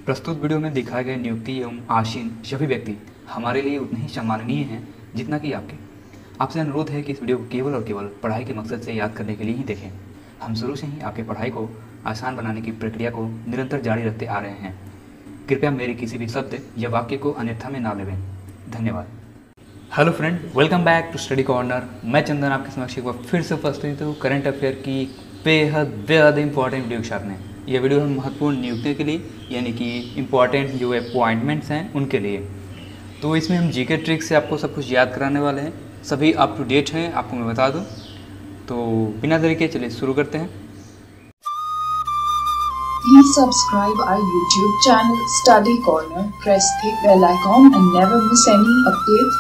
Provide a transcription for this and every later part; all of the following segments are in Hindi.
प्रस्तुत वीडियो में दिखाए गए नियुक्ति एवं आसीन सभी व्यक्ति हमारे लिए उतने ही सम्माननीय हैं जितना कि आपके। आपसे अनुरोध है कि इस वीडियो को केवल और केवल पढ़ाई के मकसद से याद करने के लिए ही देखें। हम शुरू से ही आपके पढ़ाई को आसान बनाने की प्रक्रिया को निरंतर जारी रखते आ रहे हैं। कृपया मेरे किसी भी शब्द या वाक्य को अन्यथा में ना लें। धन्यवाद। Hello friend, welcome back to study corner. मैं चंदन आपके समक्ष एक बार फिर से उपस्थित हूँ करंट अफेयर की बेहद इंपॉर्टेंट वीडियो के साथ में। यह वीडियो हम महत्वपूर्ण नियुक्तियों के लिए यानी कि इम्पॉर्टेंट जो अपॉइंटमेंट्स हैं उनके लिए। तो इसमें हम जीके ट्रिक से आपको सब कुछ याद कराने वाले हैं। सभी अप टू डेट हैं, आपको मैं बता दूं। तो बिना देरी के चलिए शुरू करते हैं। Please subscribe our YouTube channel Study Corner. Press the bell icon and never miss any update.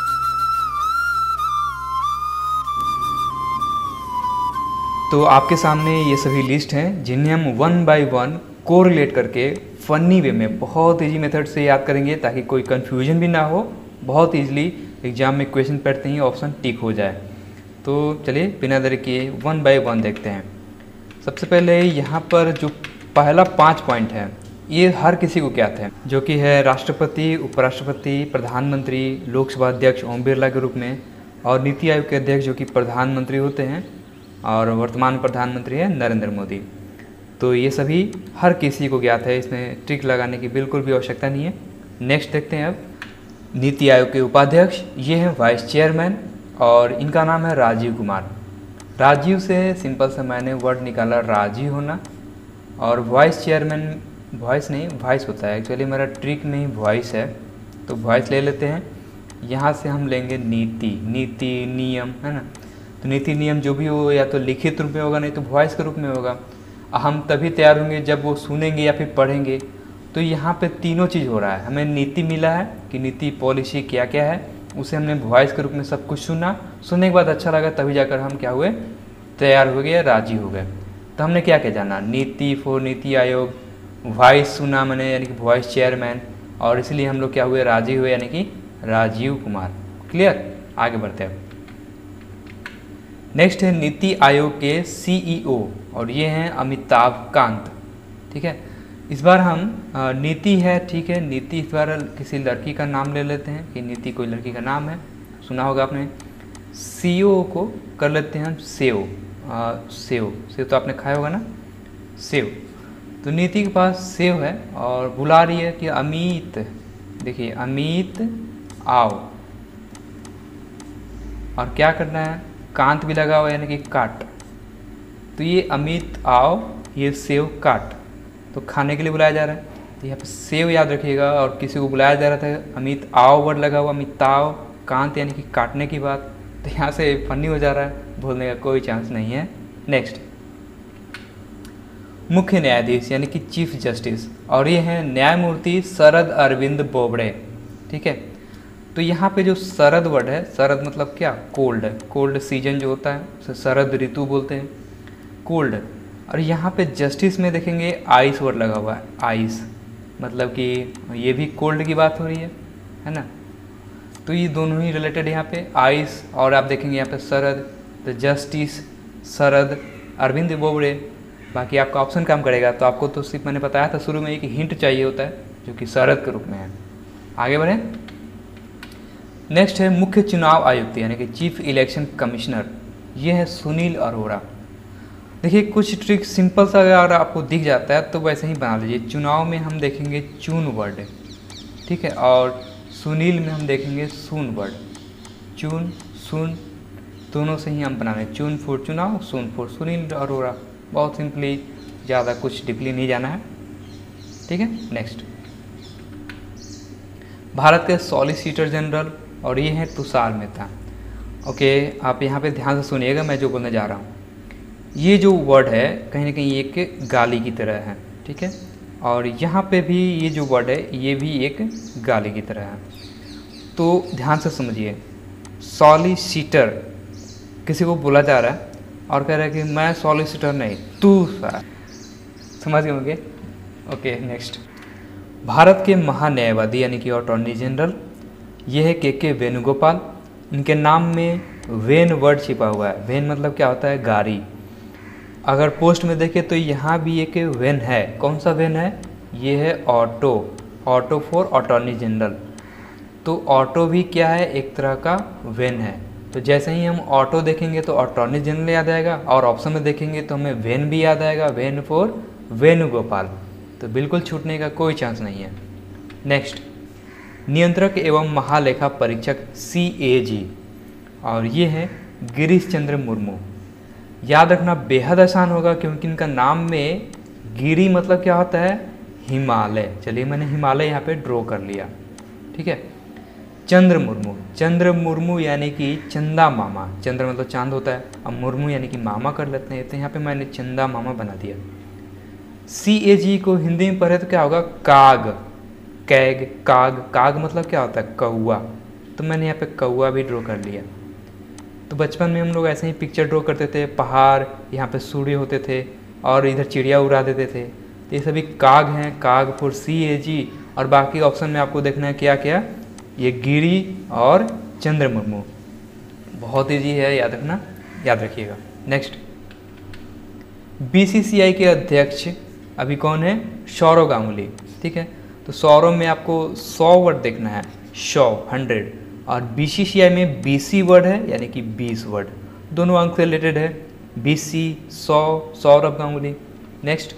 तो आपके सामने ये सभी लिस्ट हैं जिन्हें हम वन बाय वन कोरिलेट करके फनी वे में बहुत इजी मेथड से याद करेंगे ताकि कोई कन्फ्यूजन भी ना हो। बहुत इजीली एग्जाम में क्वेश्चन पढ़ते ही ऑप्शन टिक हो जाए। तो चलिए बिना देरी किए वन बाय वन देखते हैं। सबसे पहले यहाँ पर जो पहला 5 पॉइंट है ये हर किसी को ज्ञात है, जो कि है राष्ट्रपति, उपराष्ट्रपति, प्रधानमंत्री, लोकसभा अध्यक्ष ओम बिरला के रूप में और नीति आयोग के अध्यक्ष जो कि प्रधानमंत्री होते हैं और वर्तमान प्रधानमंत्री है नरेंद्र मोदी। तो ये सभी हर किसी को ज्ञात है, इसमें ट्रिक लगाने की बिल्कुल भी आवश्यकता नहीं है। नेक्स्ट देखते हैं अब नीति आयोग के उपाध्यक्ष, ये हैं वाइस चेयरमैन और इनका नाम है राजीव कुमार। राजीव से सिंपल से मैंने वर्ड निकाला राजीव होना, और वाइस चेयरमैन वॉइस नहीं वाइस होता है। एक्चुअली मेरा ट्रिक में ही वॉइस है तो वॉइस ले लेते हैं। यहाँ से हम लेंगे नीति नियम, है ना। तो नीति नियम जो भी हो या तो लिखित रूप में होगा नहीं तो वॉइस के रूप में होगा। हम तभी तैयार होंगे जब वो सुनेंगे या फिर पढ़ेंगे। तो यहाँ पे तीनों चीज़ हो रहा है। हमें नीति मिला है कि नीति पॉलिसी क्या क्या है, उसे हमने वॉइस के रूप में सब कुछ सुना। सुनने के बाद अच्छा लगा तभी जाकर हम क्या हुए, तैयार हो गए, राजी हो गए। तो हमने क्या क्या जाना, नीति फॉर नीति आयोग, वॉइस सुना मैंने यानी कि वॉइस चेयरमैन, और इसलिए हम लोग क्या हुए, राजी हुए यानी कि राजीव कुमार। क्लियर, आगे बढ़ते हैं। नेक्स्ट है नीति आयोग के सीईओ और ये हैं अमिताभ कांत। ठीक है, इस बार हम नीति है, ठीक है, नीति इस बार किसी लड़की का नाम ले लेते हैं कि नीति कोई लड़की का नाम है, सुना होगा आपने। सीईओ को कर लेते हैं हम सेव। सेव तो आपने खाया होगा ना, सेव। तो नीति के पास सेव है और बुला रही है कि अमित, देखिए अमित आओ, और क्या करना है, कांत भी लगा हुआ यानी कि काट। तो ये अमित आओ, ये सेव काट, तो खाने के लिए बुलाया जा रहा है। तो यहाँ पे सेव याद रखिएगा, और किसी को बुलाया जा रहा था, अमित आओ वर्ड लगा हुआ, अमिताव कांत यानी कि काटने की बात। तो यहाँ से फनी हो जा रहा है, बोलने का कोई चांस नहीं है। नेक्स्ट मुख्य न्यायाधीश यानी कि चीफ जस्टिस, और ये हैं न्यायमूर्ति शरद अरविंद बोबड़े। ठीक है, तो यहाँ पे जो शरद वर्ड है, शरद मतलब क्या, कोल्ड, कोल्ड सीजन जो होता है उसे शरद ऋतु बोलते हैं, कोल्ड। और यहाँ पे जस्टिस में देखेंगे आइस वर्ड लगा हुआ है, आइस मतलब कि ये भी कोल्ड की बात हो रही है ना। तो ये दोनों ही रिलेटेड यहाँ पे आइस, और आप देखेंगे यहाँ पे शरद, तो जस्टिस शरद अरविंद बोबड़े। बाकी आपका ऑप्शन काम करेगा। तो आपको तो सिर्फ मैंने बताया था शुरू में एक हिंट चाहिए होता है जो कि शरद के रूप में है। आगे बढ़ें। नेक्स्ट है मुख्य चुनाव आयुक्त यानी कि चीफ इलेक्शन कमिश्नर, ये है सुनील अरोड़ा। देखिए कुछ ट्रिक सिंपल सा अगर आपको दिख जाता है तो वैसे ही बना लीजिए। चुनाव में हम देखेंगे चुन वर्ड, ठीक है, और सुनील में हम देखेंगे सुन वर्ड। चुन सुन दोनों से ही हम बना लें, चुन फॉर चुनाव, सुन फॉर सुनील अरोड़ा। बहुत सिंपली, ज़्यादा कुछ डीपली नहीं जाना है। ठीक है, नेक्स्ट भारत के सॉलिसिटर जनरल, और ये हैं तुषार मेहता। ओके, आप यहाँ पे ध्यान से सुनिएगा मैं जो बोलने जा रहा हूँ। ये जो वर्ड है कहीं ना कहीं एक गाली की तरह है, ठीक है, और यहाँ पे भी ये जो वर्ड है ये भी एक गाली की तरह है। तो ध्यान से समझिए, सॉलिसिटर किसी को बोला जा रहा है और कह रहा है कि मैं सॉलिसिटर नहीं, तू सर, समझ गए होंगे। ओके, नेक्स्ट भारत के महान्यायवादी यानी कि अटॉर्नी जनरल, ये है के वेणुगोपाल। इनके नाम में वेन वर्ड छिपा हुआ है। वेन मतलब क्या होता है, गाड़ी। अगर पोस्ट में देखें तो यहाँ भी एक वेन है। कौन सा वेन है, ये है auto, auto for attorney general. तो ऑटो भी क्या है, एक तरह का वेन है। तो जैसे ही हम ऑटो देखेंगे तो अटॉर्नी जनरल याद आएगा, और ऑप्शन में देखेंगे तो हमें वेन भी याद आएगा, वेन फॉर वेणुगोपाल। तो बिल्कुल छूटने का कोई चांस नहीं है। नेक्स्ट, नियंत्रक एवं महालेखा परीक्षक CAG, और ये है गिरीश चंद्र मुर्मू। याद रखना बेहद आसान होगा क्योंकि इनका नाम में गिरी मतलब क्या होता है, हिमालय। चलिए मैंने हिमालय यहाँ पे ड्रॉ कर लिया, ठीक है। चंद्र मुर्मू, चंद्र मुर्मू यानी कि चंदा मामा। चंद्र मतलब चांद होता है, अब मुर्मू यानी कि मामा कर लेते हैं, तो यहाँ पे मैंने चंदा मामा बना दिया। CAG को हिंदी में पढ़े तो क्या होगा, काग, कैग, काग। काग मतलब क्या होता है, कौआ। तो मैंने यहाँ पे कौआ भी ड्रॉ कर लिया। तो बचपन में हम लोग ऐसे ही पिक्चर ड्रॉ करते थे, पहाड़, यहाँ पे सूर्य होते थे और इधर चिड़िया उड़ा देते थे। तो ये सभी काग हैं, काग फॉर CAG। और बाकी ऑप्शन में आपको देखना है क्या क्या, ये गिरी और चंद्र मुर्मू। बहुत ईजी है, याद रखना, याद रखिएगा। नेक्स्ट, BCCI के अध्यक्ष अभी कौन है, सौरव गांगुली, ठीक है। तो सौरव में आपको 100 वर्ड देखना है, 100 और BCCI में BC वर्ड है यानी कि 20 वर्ड, दोनों अंक से रिलेटेड है। BC 100, सौरव गांगुली। नेक्स्ट,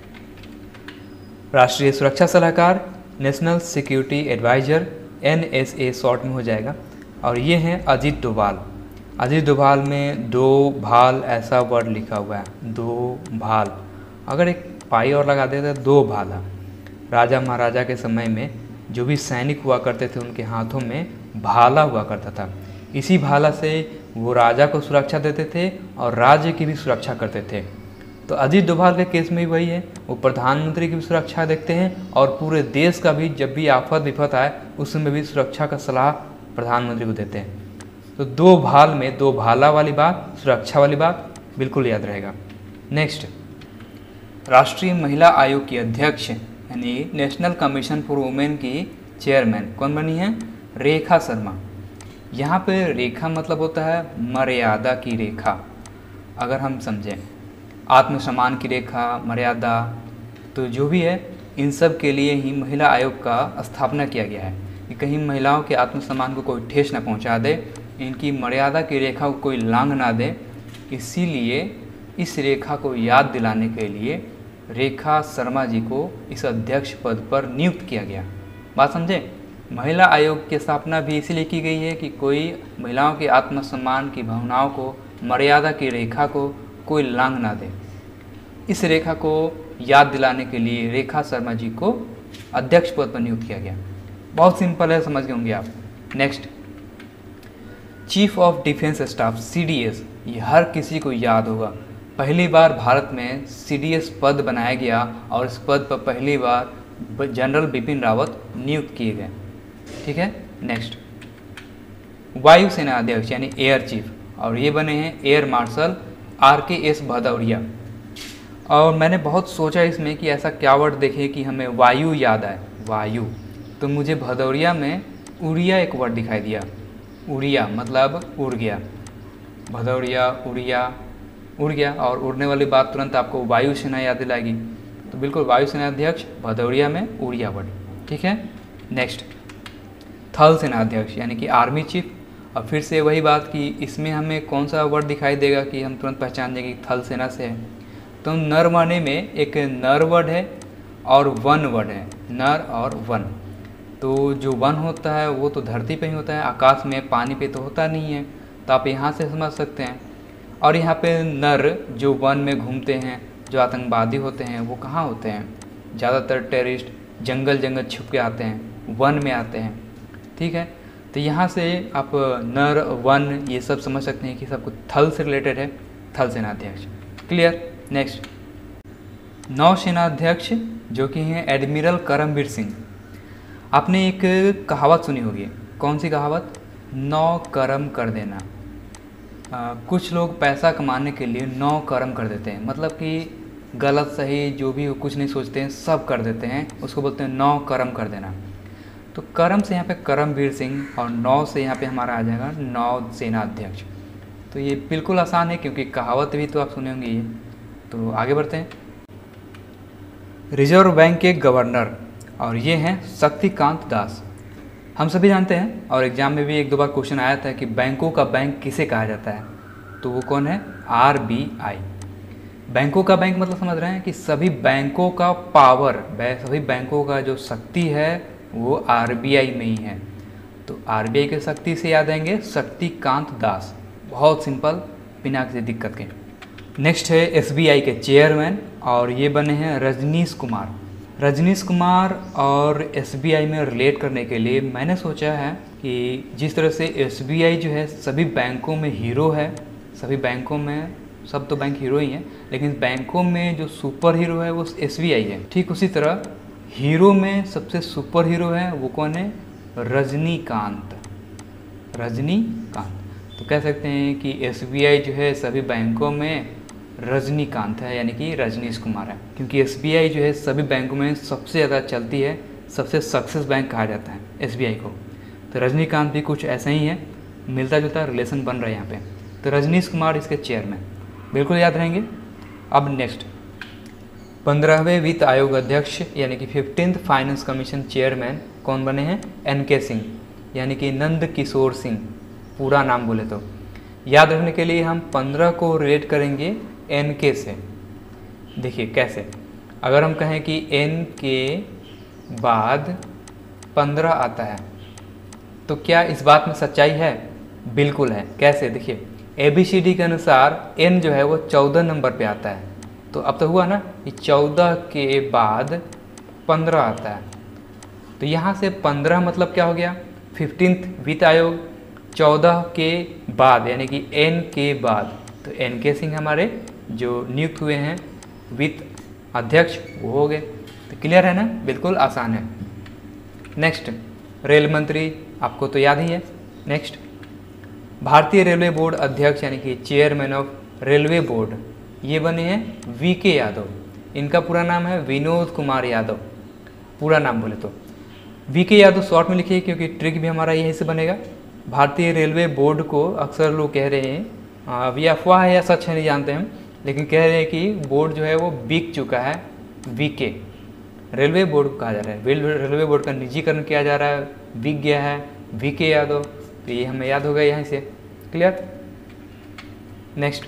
राष्ट्रीय सुरक्षा सलाहकार, national security adviser, NSA short में हो जाएगा, और ये हैं अजीत डोभाल। अजीत डोभाल में दो भाल ऐसा वर्ड लिखा हुआ है, दो भाल। अगर एक पाई और लगा देते तो दो भाला। राजा महाराजा के समय में जो भी सैनिक हुआ करते थे उनके हाथों में भाला हुआ करता था। इसी भाला से वो राजा को सुरक्षा देते थे और राज्य की भी सुरक्षा करते थे। तो अजीत डोभाल के केस में भी वही है, वो प्रधानमंत्री की भी सुरक्षा देखते हैं और पूरे देश का भी, जब भी आफत विपत आए उसमें भी सुरक्षा का सलाह प्रधानमंत्री को देते हैं। तो दो भाल में दो भाला वाली बात, सुरक्षा वाली बात बिल्कुल याद रहेगा। नेक्स्ट, राष्ट्रीय महिला आयोग की अध्यक्ष यानी नेशनल कमीशन फॉर वुमेन की चेयरमैन कौन बनी है, रेखा शर्मा। यहाँ पे रेखा मतलब होता है मर्यादा की रेखा। अगर हम समझें आत्मसम्मान की रेखा, मर्यादा, तो जो भी है इन सब के लिए ही महिला आयोग का स्थापना किया गया है कि कहीं महिलाओं के आत्मसम्मान को कोई ठेस न पहुंचा दे, इनकी मर्यादा की रेखा को कोई लांघ ना दे। इसीलिए इस रेखा को याद दिलाने के लिए रेखा शर्मा जी को इस अध्यक्ष पद पर नियुक्त किया गया। बात समझे, महिला आयोग की स्थापना भी इसीलिए की गई है कि कोई महिलाओं के आत्मसम्मान की भावनाओं को, मर्यादा की रेखा को कोई लांघ ना दे। इस रेखा को याद दिलाने के लिए रेखा शर्मा जी को अध्यक्ष पद पर नियुक्त किया गया। बहुत सिंपल है, समझ गए होंगे आप। Next, chief of defence staff CDS, ये हर किसी को याद होगा। पहली बार भारत में CDS पद बनाया गया और इस पद पर पहली बार जनरल बिपिन रावत नियुक्त किए गए, ठीक है। नेक्स्ट, वायुसेना अध्यक्ष यानी एयर चीफ, और ये बने हैं एयर मार्शल RKS भदौरिया। और मैंने बहुत सोचा इसमें कि ऐसा क्या वर्ड देखे कि हमें वायु याद आए, वायु। तो मुझे भदौरिया में उड़िया एक वर्ड दिखाई दिया, उड़िया मतलब उड़ गया। भदौरिया, उड़िया, उड़ गया, और उड़ने वाली बात तुरंत आपको वायुसेना याद दिलाएगी। तो बिल्कुल वायुसेना अध्यक्ष भदौरिया में उड़िया वर्ड, ठीक है। नेक्स्ट, थल सेना अध्यक्ष यानी कि आर्मी चीफ। और फिर से वही बात कि इसमें हमें कौन सा वर्ड दिखाई देगा कि हम तुरंत पहचान जाएंगे कि थल सेना से है। तो नर माने में एक नर वर्ड है और वन वर्ड है, नर और वन। तो जो वन होता है वो तो धरती पे ही होता है, आकाश में पानी पे तो होता नहीं है। तो आप यहाँ से समझ सकते हैं। और यहाँ पे नर जो वन में घूमते हैं, जो आतंकवादी होते हैं, वो कहाँ होते हैं, ज़्यादातर टेररिस्ट जंगल छुप के आते हैं, वन में आते हैं, ठीक है। तो यहाँ से आप नर, वन ये सब समझ सकते हैं कि सब कुछ थल से रिलेटेड है, थल सेनाध्यक्ष। क्लियर। नेक्स्ट, नौसेना अध्यक्ष जो कि हैं एडमिरल करमबीर सिंह। आपने एक कहावत सुनी होगी, कौन सी कहावत, नौ कर्म कर देना। कुछ लोग पैसा कमाने के लिए 9 कर्म कर देते हैं, मतलब कि गलत सही जो भी कुछ नहीं सोचते हैं, सब कर देते हैं, उसको बोलते हैं 9 कर्म कर देना। तो कर्म से यहाँ पे करमबीर सिंह और 9 से यहाँ पे हमारा आ जाएगा नौसेना अध्यक्ष। तो ये बिल्कुल आसान है क्योंकि कहावत भी तो आप सुने होंगे ये। तो आगे बढ़ते हैं। रिजर्व बैंक के गवर्नर और ये हैं शक्तिकांत दास। हम सभी जानते हैं और एग्जाम में भी एक दो बार क्वेश्चन आया था कि बैंकों का बैंक किसे कहा जाता है, तो वो कौन है? RBI। बैंकों का बैंक मतलब समझ रहे हैं कि सभी बैंकों का पावर, सभी बैंकों का जो शक्ति है वो RBI में ही है। तो RBI के शक्ति से याद आएंगे शक्तिकांत दास, बहुत सिंपल, बिना किसी दिक्कत के। नेक्स्ट है SBI के चेयरमैन और ये बने हैं रजनीश कुमार। रजनीश कुमार और SBI में रिलेट करने के लिए मैंने सोचा है कि जिस तरह से SBI जो है सभी बैंकों में हीरो है, सभी बैंकों में, सब तो बैंक हीरो ही हैं, लेकिन बैंकों में जो सुपर हीरो है वो SBI है। ठीक उसी तरह हीरो में सबसे सुपर हीरो है वो कौन है? रजनीकांत। रजनीकांत। तो कह सकते हैं कि SBI जो है सभी बैंकों में रजनीकांत है, यानी कि रजनीश कुमार है, क्योंकि SBI जो है सभी बैंकों में सबसे ज़्यादा चलती है, सबसे सक्सेस बैंक कहा जाता है SBI को। तो रजनीकांत भी कुछ ऐसा ही है, मिलता जुलता रिलेशन बन रहा है यहाँ पे। तो रजनीश कुमार इसके चेयरमैन, बिल्कुल याद रहेंगे। अब नेक्स्ट 15वें वित्त आयोग अध्यक्ष यानी कि 15th फाइनेंस कमीशन चेयरमैन कौन बने हैं? NK सिंह, यानी कि नंद किशोर सिंह, पूरा नाम बोले तो। याद रखने के लिए हम 15 को रिलेट करेंगे NK से। देखिए कैसे, अगर हम कहें कि N के बाद 15 आता है तो क्या इस बात में सच्चाई है? बिल्कुल है। कैसे? देखिए ABCD के अनुसार N जो है वो 14 नंबर पे आता है, तो अब तो हुआ ना कि 14 के बाद 15 आता है, तो यहाँ से 15 मतलब क्या हो गया? 15th वित्त आयोग, 14 के बाद यानी कि N के बाद, तो NK सिंह हमारे जो नियुक्त हुए हैं वित्त अध्यक्ष वो हो गए। तो क्लियर है ना, बिल्कुल आसान है। नेक्स्ट रेल मंत्री, आपको तो याद ही है। नेक्स्ट भारतीय रेलवे बोर्ड अध्यक्ष यानी कि चेयरमैन ऑफ रेलवे बोर्ड, ये बने हैं VK यादव। इनका पूरा नाम है विनोद कुमार यादव, पूरा नाम बोले तो। VK यादव शॉर्ट में लिखिए क्योंकि ट्रिक भी हमारा यहीं से बनेगा। भारतीय रेलवे बोर्ड को अक्सर लोग कह रहे हैं, ये अफवाह है या सच है नहीं जानते हम, लेकिन कह रहे हैं कि बोर्ड जो है वो बिक चुका है। VK रेलवे बोर्ड को कहा जा रहा है, रेलवे बोर्ड का निजीकरण किया जा रहा है, बिक गया है VK यादव, तो ये हमें याद होगा यहाँ से। क्लियर। नेक्स्ट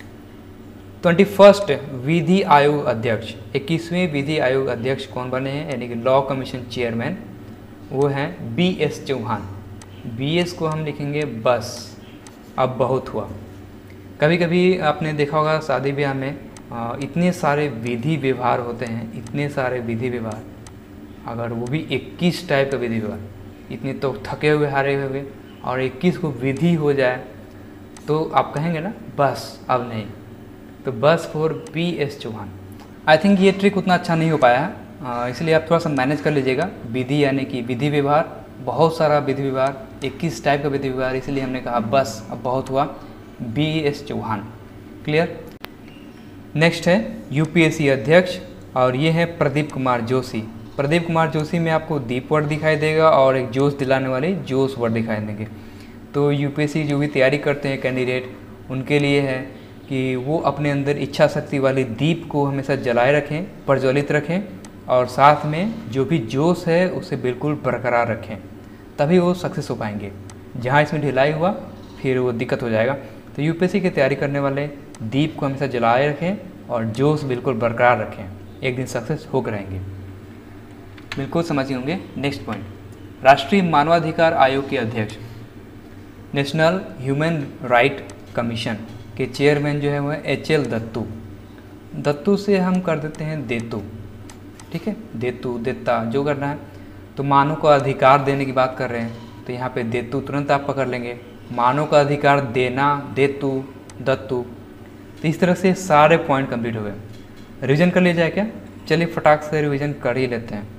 21st विधि आयोग अध्यक्ष, 21वें विधि आयोग अध्यक्ष कौन बने हैं यानी कि लॉ कमीशन चेयरमैन, वो हैं BS चौहान। BS को हम लिखेंगे बस, अब बहुत हुआ। कभी कभी आपने देखा होगा शादी ब्याह में इतने सारे विधि व्यवहार होते हैं, इतने सारे विधि व्यवहार, अगर वो भी 21 टाइप का विधि व्यवहार, इतने तो थके हुए हारे हुए, और 21 को विधि हो जाए तो आप कहेंगे ना बस अब नहीं, तो bus for BS Chauhan. I think ये ट्रिक उतना अच्छा नहीं हो पाया है, इसलिए आप थोड़ा सा मैनेज कर लीजिएगा। विधि यानी कि विधि व्यवहार, बहुत सारा विधि व्यवहार, 21 टाइप का विधि व्यवहार, इसलिए हमने कहा बस अब बहुत हुआ, BS चौहान। क्लियर। नेक्स्ट है UPSC अध्यक्ष और ये है प्रदीप कुमार जोशी। प्रदीप कुमार जोशी में आपको दीप वर्ड दिखाई देगा और एक जोश दिलाने वाले जोश वर्ड दिखाई देंगे। तो UPSC जो भी तैयारी करते हैं कैंडिडेट, उनके लिए है कि वो अपने अंदर इच्छा शक्ति वाली दीप को हमेशा जलाए रखें, प्रज्वलित रखें, और साथ में जो भी जोश है उसे बिल्कुल बरकरार रखें, तभी वो सक्सेस हो पाएंगे। जहाँ इसमें ढिलाई हुआ फिर वो दिक्कत हो जाएगा। तो UPSC की तैयारी करने वाले दीप को हमेशा जलाए रखें और जोश बिल्कुल बरकरार रखें, एक दिन सक्सेस होकर रहेंगे। बिल्कुल समझ होंगे। नेक्स्ट पॉइंट, राष्ट्रीय मानवाधिकार आयोग के अध्यक्ष, नेशनल ह्यूमन राइट कमीशन के चेयरमैन जो है वो है HL दत्तू। दत्तू से हम कर देते हैं देतू, ठीक है, देतू देता जो करना है। तो मानव को अधिकार देने की बात कर रहे हैं, तो यहाँ पे देतू तुरंत आप पकड़ लेंगे, मानव का अधिकार देना, देतू, दत्तू। तो इस तरह से सारे पॉइंट कंप्लीट हो गए। रिवीजन कर लिया जाए क्या? चलिए फटाक से रिवीजन कर ही लेते हैं।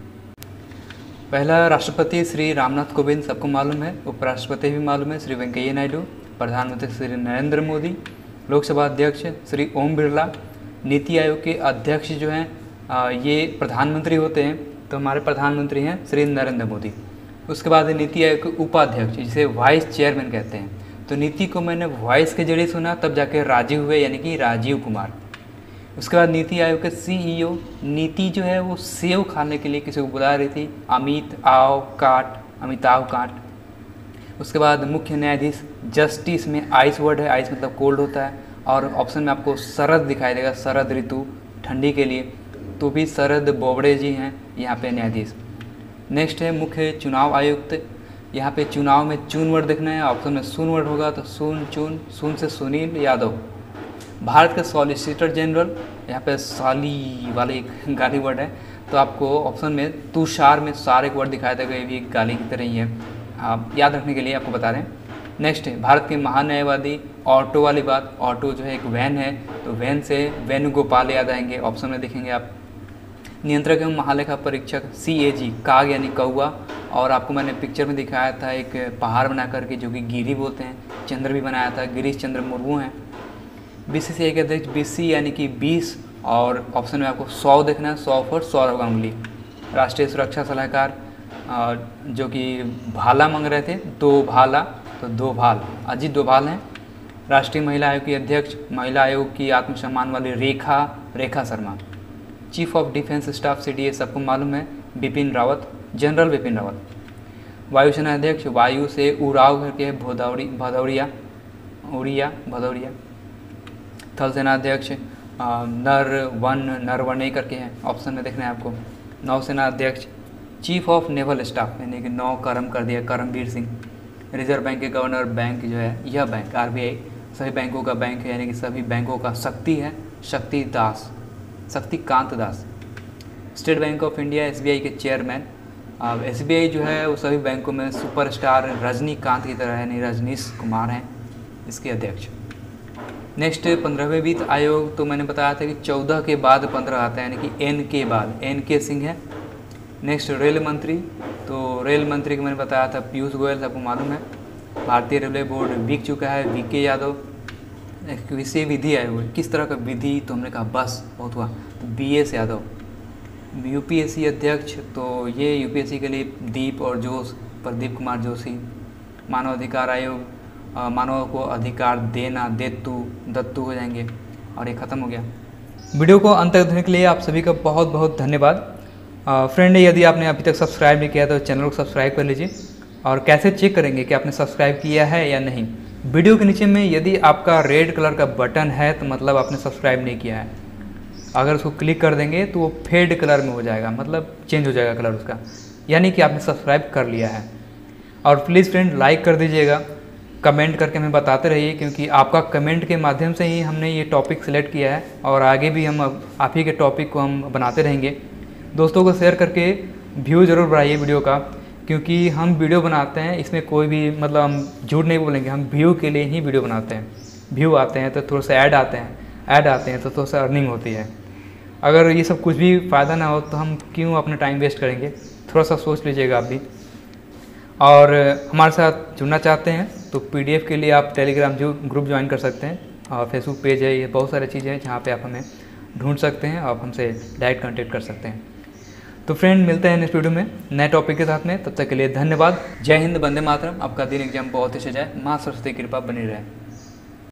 पहला राष्ट्रपति श्री रामनाथ कोविंद, सबको मालूम है। उपराष्ट्रपति भी मालूम है, श्री वेंकैया नायडू। प्रधानमंत्री श्री नरेंद्र मोदी। लोकसभा अध्यक्ष श्री ओम बिरला। नीति आयोग के अध्यक्ष जो हैं ये प्रधानमंत्री होते हैं, तो हमारे प्रधानमंत्री हैं श्री नरेंद्र मोदी। उसके बाद नीति आयोग के उपाध्यक्ष जिसे वाइस चेयरमैन कहते हैं। तो नीति को मैंने वॉइस के जरिए सुना, तब जाके राजीव हुए, यानी कि राजीव कुमार। उसके बाद नीति आयोग के CEO, नीति जो है वो सेव खाने के लिए किसी को बुला रही थी, अमिताभ कांट। उसके बाद मुख्य न्यायाधीश, जस्टिस में आइस वर्ड है, आइस मतलब कोल्ड होता है, और ऑप्शन में आपको शरद दिखाई देगा, शरद ऋतु ठंडी के लिए, तो भी शरद बोबड़े जी हैं यहाँ पे न्यायाधीश। नेक्स्ट है मुख्य चुनाव आयुक्त, यहाँ पे चुनाव में चून वर्ड देखना है, ऑप्शन में सून वर्ड होगा तो सून चून, सून से सुनील यादव। भारत के सॉलिसिटर जनरल, यहाँ पे साली वाले एक गाली वर्ड है, तो आपको ऑप्शन में तुषार में सार एक वर्ड दिखाया देगा, ये भी एक गाली की तरह ही है, आप याद रखने के लिए आपको बता रहे हैं। नेक्स्ट है भारत के महान्यायवादी, ऑटो वाली बात, ऑटो जो है एक वैन है, तो वैन से वेणुगोपाल याद आएंगे, ऑप्शन में देखेंगे आप। नियंत्रक एवं महालेखा परीक्षक, CAG, काग यानी कौआ, और आपको मैंने पिक्चर में दिखाया था एक पहाड़ बना करके जो कि गिरी बोलते हैं, चंद्र भी बनाया था, गिरीश चंद्र मुर्मू हैं। BCCI के अध्यक्ष BC यानी कि 20, और ऑप्शन में आपको 100 देखना है, 100 फॉर सौरव गांगुली। राष्ट्रीय सुरक्षा सलाहकार जो कि भाला मांग रहे थे, 2 भाला तो 2 भाल, अजीत डोभाल हैं। राष्ट्रीय महिला आयोग की अध्यक्ष, महिला आयोग की आत्मसम्मान वाली Rekha Sharma. Chief of defence staff CDA सबको मालूम है, बिपिन रावत, जनरल बिपिन रावत। वायुसेना अध्यक्ष, वायु से उड़ाव करके भदौरिया। थल सेना अध्यक्ष नरवणे करके हैं, ऑप्शन में देखना है आपको। नौसेना अध्यक्ष, चीफ ऑफ नेवल स्टाफ यानी कि नौ कर्म कर दिया करमवीर सिंह। रिजर्व बैंक के गवर्नर, बैंक जो है यह बैंक RBI सभी बैंकों का बैंक है, यानी कि सभी बैंकों का शक्ति है, Shaktikanta Das. State Bank of India SBI के चेयरमैन, SBI जो है वो सभी बैंकों में सुपरस्टार रजनीकांत की तरह है, यानी रजनीश कुमार हैं इसके अध्यक्ष। नेक्स्ट 15वें वित्त आयोग, तो मैंने बताया था कि 14 के बाद 15 आता है, यानी कि N के बाद NK सिंह है। नेक्स्ट रेल मंत्री, तो रेल मंत्री को मैंने बताया था पीयूष गोयल, सबको मालूम है। भारतीय रेलवे बोर्ड बिक चुका है, VK यादव। विषय विधि आयोग, किस तरह का विधि, तो हमने कहा बस बहुत हुआ, तो BS यादव। UPSC अध्यक्ष, तो ये UPSC के लिए दीप और जोश, प्रदीप कुमार जोशी। मानव अधिकार आयोग, मानव को अधिकार देना, दत्तू हो जाएंगे, और ये ख़त्म हो गया। वीडियो को अंत तक देखने के लिए आप सभी का बहुत बहुत धन्यवाद। फ्रेंड, यदि आपने अभी तक सब्सक्राइब नहीं किया तो चैनल को सब्सक्राइब कर लीजिए। और कैसे चेक करेंगे कि आपने सब्सक्राइब किया है या नहीं, वीडियो के नीचे में यदि आपका रेड कलर का बटन है तो मतलब आपने सब्सक्राइब नहीं किया है। अगर उसको क्लिक कर देंगे तो वो फेड कलर में हो जाएगा, मतलब चेंज हो जाएगा कलर उसका, यानी कि आपने सब्सक्राइब कर लिया है। और प्लीज़ फ्रेंड लाइक कर दीजिएगा, कमेंट करके हमें बताते रहिए, क्योंकि आपका कमेंट के माध्यम से ही हमने ये टॉपिक सिलेक्ट किया है, और आगे भी हम आप ही के टॉपिक को हम बनाते रहेंगे। दोस्तों को शेयर करके व्यू ज़रूर बढ़ाइए वीडियो का, क्योंकि हम वीडियो बनाते हैं इसमें कोई भी मतलब हम झूठ नहीं बोलेंगे, हम व्यू के लिए ही वीडियो बनाते हैं। व्यू आते हैं तो थोड़ा सा ऐड आते हैं तो थोड़ा सा अर्निंग होती है। अगर ये सब कुछ भी फ़ायदा ना हो तो हम क्यों अपना टाइम वेस्ट करेंगे, थोड़ा सा सोच लीजिएगा आप भी। और हमारे साथ जुड़ना चाहते हैं तो PDF के लिए आप टेलीग्राम ग्रुप ज्वाइन कर सकते हैं, और फेसबुक पेज है, ये बहुत सारी चीज़ें हैं जहाँ पे आप हमें ढूंढ सकते हैं, आप हमसे डायरेक्ट कॉन्टेक्ट कर सकते हैं। तो फ्रेंड मिलते हैं नेक्स्ट वीडियो में नए टॉपिक के साथ में, तब तक के लिए धन्यवाद। जय हिंद, वंदे मातरम। आपका दिन एग्जाम बहुत अच्छे जाए, माँ सरस्वती की कृपा बनी रहे।